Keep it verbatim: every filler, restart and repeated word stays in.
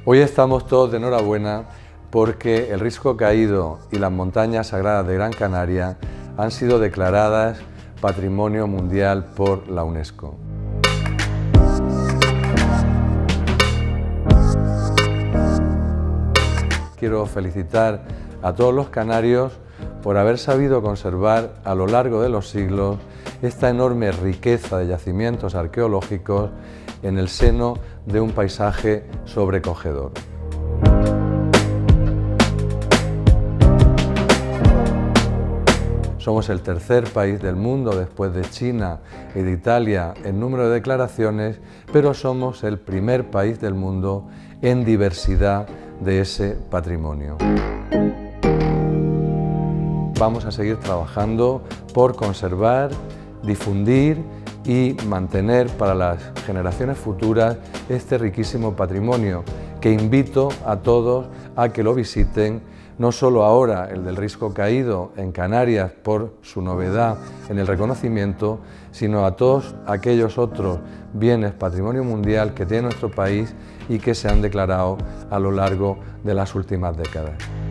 Hoy estamos todos de enhorabuena porque el Risco Caído y las montañas sagradas de Gran Canaria han sido declaradas Patrimonio Mundial por la UNESCO. Quiero felicitar a todos los canarios por haber sabido conservar a lo largo de los siglos esta enorme riqueza de yacimientos arqueológicos en el seno de un paisaje sobrecogedor. Somos el tercer país del mundo después de China y de Italia en número de declaraciones, pero somos el primer país del mundo en diversidad de ese patrimonio. Vamos a seguir trabajando por conservar, difundir y mantener para las generaciones futuras este riquísimo patrimonio, que invito a todos a que lo visiten, no solo ahora el del Risco Caído en Canarias por su novedad en el reconocimiento, sino a todos aquellos otros bienes patrimonio mundial que tiene nuestro país y que se han declarado a lo largo de las últimas décadas.